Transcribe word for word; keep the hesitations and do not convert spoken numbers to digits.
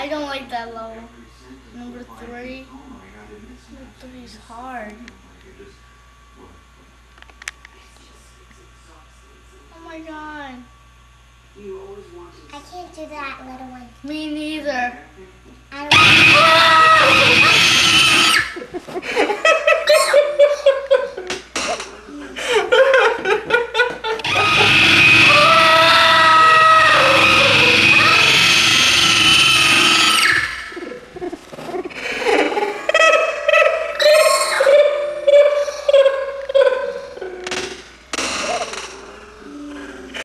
I don't like that level. Number three. Number three is hard. Oh my god. I can't do that little one. Me neither. I don't